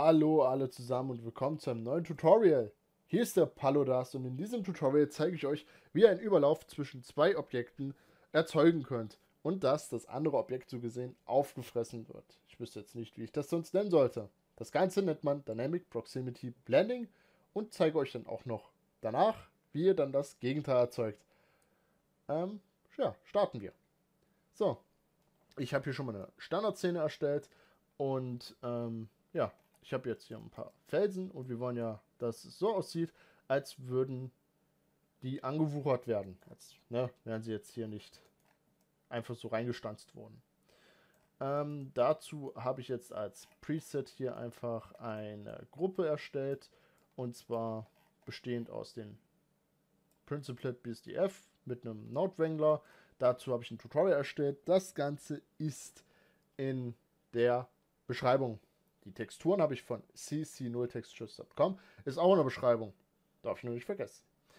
Hallo alle zusammen und willkommen zu einem neuen Tutorial. Hier ist der Palodas und in diesem Tutorial zeige ich euch, wie ihr einen Überlauf zwischen zwei Objekten erzeugen könnt und dass das andere Objekt so gesehen aufgefressen wird. Ich wüsste jetzt nicht, wie ich das sonst nennen sollte. Das Ganze nennt man Dynamic Proximity Blending und zeige euch dann auch noch danach, wie ihr dann das Gegenteil erzeugt. Ähm, ja, starten wir. So, ich habe hier schon mal eine Standardszene erstellt und ja, ich habe jetzt hier ein paar Felsen und wir wollen ja, dass es so aussieht, als würden die angewuchert werden. Als wären sie jetzt hier nicht einfach so reingestanzt worden. Dazu habe ich jetzt als Preset hier einfach eine Gruppe erstellt und zwar bestehend aus den Principlet BSDF mit einem Node Wrangler. Dazu habe ich ein Tutorial erstellt. Das Ganze ist in der Beschreibung. Die Texturen habe ich von cc0textures.com. Ist auch in der Beschreibung. Darf ich nur nicht vergessen.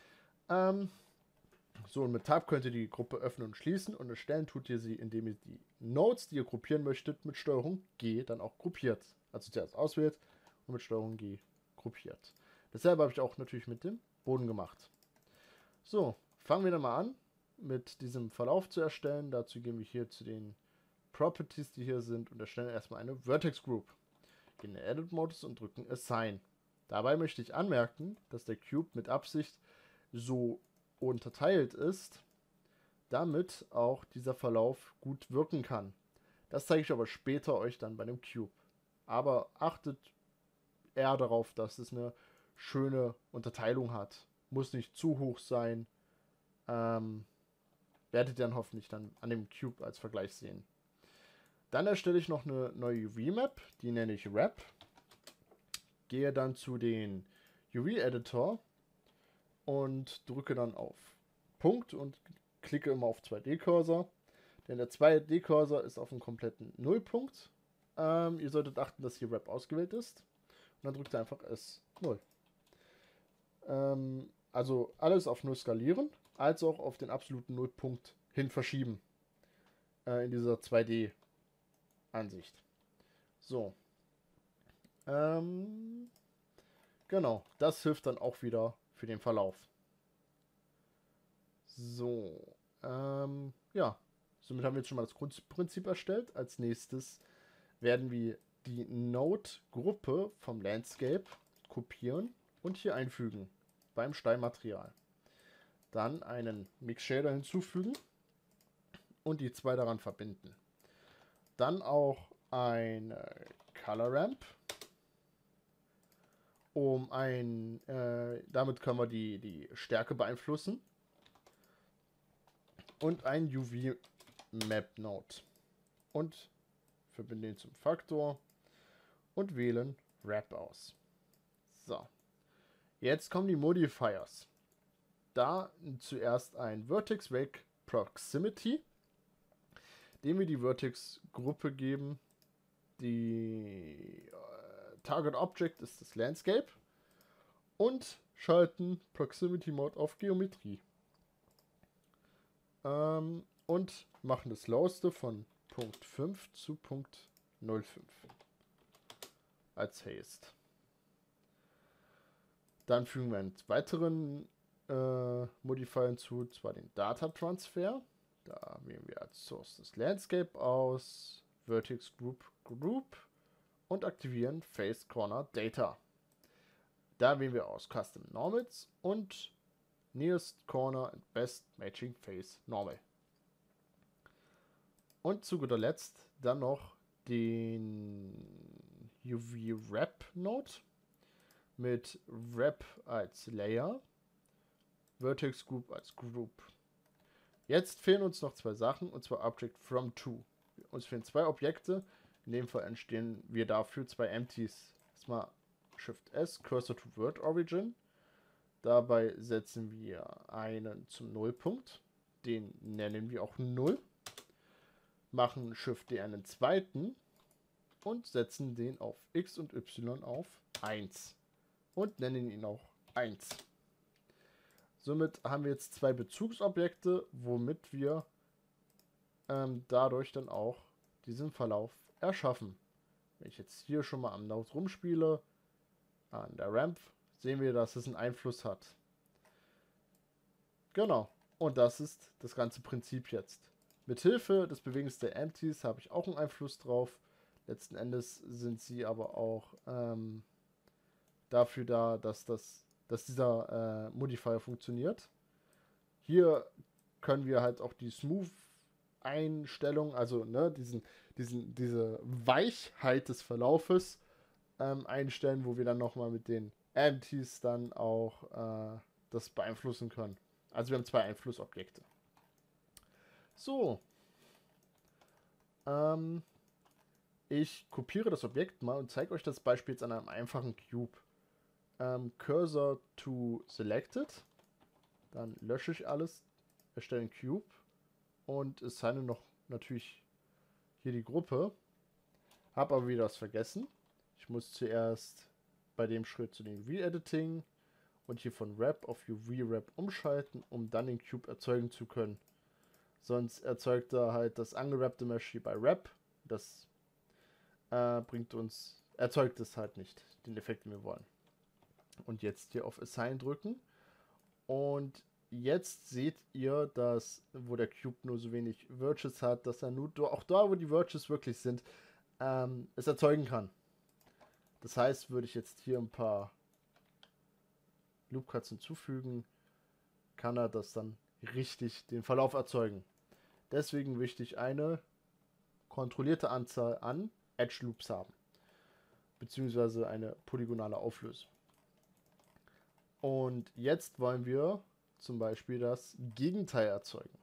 So, und mit Tab könnt ihr die Gruppe öffnen und schließen und erstellen tut ihr sie, indem ihr die Nodes, die ihr gruppieren möchtet, mit Steuerung G dann auch gruppiert. Also zuerst auswählt und mit Steuerung G gruppiert. Dasselbe habe ich auch natürlich mit dem Boden gemacht. So, fangen wir dann mal an, mit diesem Verlauf zu erstellen. Dazu gehen wir hier zu den Properties, die hier sind, und erstellen erstmal eine Vertex Group. Gehen in den Edit-Modus und drücken Assign. Dabei möchte ich anmerken, dass der Cube mit Absicht so unterteilt ist, damit auch dieser Verlauf gut wirken kann. Das zeige ich aber später euch dann bei dem Cube. Aber achtet eher darauf, dass es eine schöne Unterteilung hat. Muss nicht zu hoch sein. Werdet ihr dann hoffentlich dann an dem Cube als Vergleich sehen. Dann erstelle ich noch eine neue UV-Map, die nenne ich Wrap. Gehe dann zu den UV-Editor und drücke dann auf Punkt und klicke immer auf 2D-Cursor. Denn der 2D-Cursor ist auf einem kompletten Nullpunkt. Ihr solltet achten, dass hier Wrap ausgewählt ist. Und dann drückt ihr einfach S0. Also alles auf 0 skalieren, als auch auf den absoluten Nullpunkt hin verschieben. In dieser 2D-Ansicht. So. Genau, das hilft dann auch wieder für den Verlauf. So, ja, somit haben wir jetzt schon mal das Grundprinzip erstellt. Als nächstes werden wir die Node-Gruppe vom Landscape kopieren und hier einfügen beim Steinmaterial. Dann einen Mix-Shader hinzufügen und die zwei daran verbinden. Dann auch ein Color Ramp. Damit können wir die Stärke beeinflussen. Und ein UV Map Node. Und verbinde ihn zum Faktor und wählen Wrap aus. So. Jetzt kommen die Modifiers. Da zuerst ein Vertex Wake Proximity, dem wir die Vertex Gruppe geben. Die Target Object ist das Landscape und schalten Proximity Mode auf Geometrie. Und machen das Loweste von Punkt 5 zu Punkt 05 als Haste. Dann fügen wir einen weiteren Modifier hinzu, zwar den Data Transfer. Da wählen wir als Source das Landscape aus, Vertex Group und aktivieren Face Corner Data. Da wählen wir aus Custom Normals und Nearest Corner and Best Matching Face Normal. Und zu guter Letzt dann noch den UV Wrap Node mit Wrap als Layer, Vertex Group als Group. Jetzt fehlen uns noch zwei Sachen, und zwar Object from To. Uns fehlen zwei Objekte, in dem Fall entstehen wir dafür zwei Empties. Erstmal Shift S, Cursor to Word Origin. Dabei setzen wir einen zum Nullpunkt, den nennen wir auch 0. Machen Shift D einen zweiten und setzen den auf X und Y auf 1 und nennen ihn auch 1. Somit haben wir jetzt zwei Bezugsobjekte, womit wir dadurch dann auch diesen Verlauf erschaffen. Wenn ich jetzt hier schon mal am Node rumspiele, an der Ramp, sehen wir, dass es einen Einfluss hat. Genau. Und das ist das ganze Prinzip jetzt. Mithilfe des Bewegens der Empties habe ich auch einen Einfluss drauf. Letzten Endes sind sie aber auch dafür da, dass dieser Modifier funktioniert. Hier können wir halt auch die Smooth-Einstellung, also ne, diese Weichheit des Verlaufes einstellen, wo wir dann nochmal mit den Empties dann auch das beeinflussen können. Also wir haben zwei Einflussobjekte. So. Ich kopiere das Objekt mal und zeige euch das Beispiel jetzt an einem einfachen Cube. Cursor to Selected. Dann lösche ich alles, erstelle einen Cube und assigne noch natürlich hier die Gruppe. Habe aber wieder was vergessen. Ich muss zuerst bei dem Schritt zu dem Re-Editing und hier von Wrap auf UV-Wrap umschalten, um dann den Cube erzeugen zu können. Sonst erzeugt er halt das angewrappte Mesh hier bei Wrap. Das erzeugt es halt nicht, den Effekt, den wir wollen. Und jetzt hier auf Assign drücken. Und jetzt seht ihr, dass, wo der Cube nur so wenig Verges hat, dass er nur auch da, wo die Verges wirklich sind, es erzeugen kann. Das heißt, würde ich jetzt hier ein paar Loop-Cuts hinzufügen, kann er das dann richtig den Verlauf erzeugen. Deswegen wichtig eine kontrollierte Anzahl an Edge-Loops haben, beziehungsweise eine polygonale Auflösung. Und jetzt wollen wir zum Beispiel das Gegenteil erzeugen.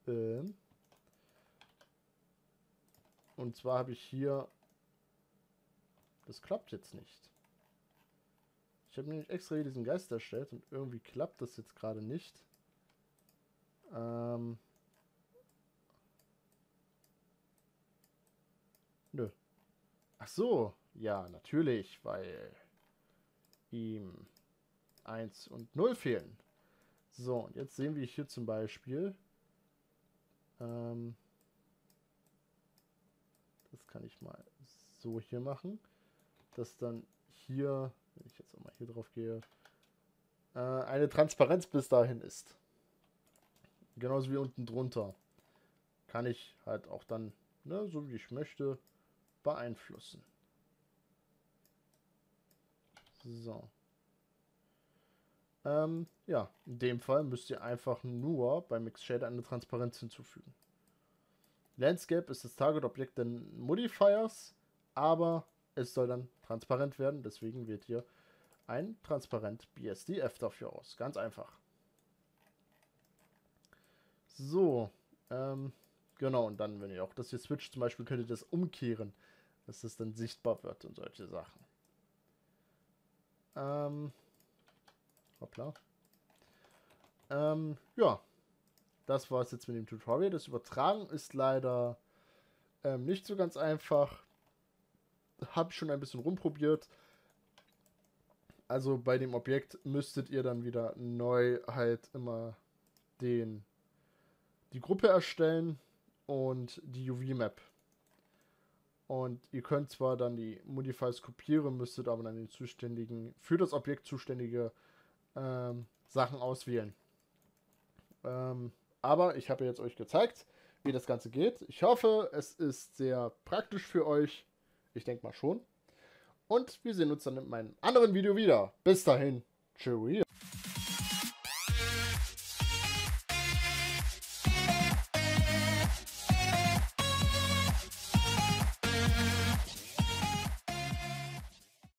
Und zwar habe ich hier, das klappt jetzt nicht. Ich habe nämlich extra hier diesen Geist erstellt und irgendwie klappt das jetzt gerade nicht. Nö. Ach so, ja, natürlich, weil ihm 1 und 0 fehlen. So, und jetzt sehen wir hier zum Beispiel, das kann ich mal so hier machen, dass dann hier, wenn ich jetzt auch mal hier drauf gehe, eine Transparenz bis dahin ist. Genauso wie unten drunter. Kann ich halt auch dann, ne, so wie ich möchte, beeinflussen. So. Ja, in dem Fall müsst ihr einfach nur bei Mix Shader eine Transparenz hinzufügen. Landscape ist das Target-Objekt der Modifiers, aber es soll dann transparent werden, deswegen wählt ihr ein Transparent BSDF dafür aus. Ganz einfach. So, genau, und dann, wenn ihr auch das hier switcht, zum Beispiel, könnt ihr das umkehren, dass das dann sichtbar wird und solche Sachen. Hoppla. Ja, das war es jetzt mit dem Tutorial. Das Übertragen ist leider nicht so ganz einfach. Habe ich schon ein bisschen rumprobiert. Also bei dem Objekt müsstet ihr dann wieder neu halt immer die Gruppe erstellen und die UV-Map. Und ihr könnt zwar dann die Modifiers kopieren, müsstet aber dann den zuständigen, für das Objekt zuständige Sachen auswählen. Aber ich habe jetzt euch gezeigt, wie das Ganze geht. Ich hoffe, es ist sehr praktisch für euch. Ich denke mal schon. Und wir sehen uns dann in meinem anderen Video wieder. Bis dahin. Tschüss.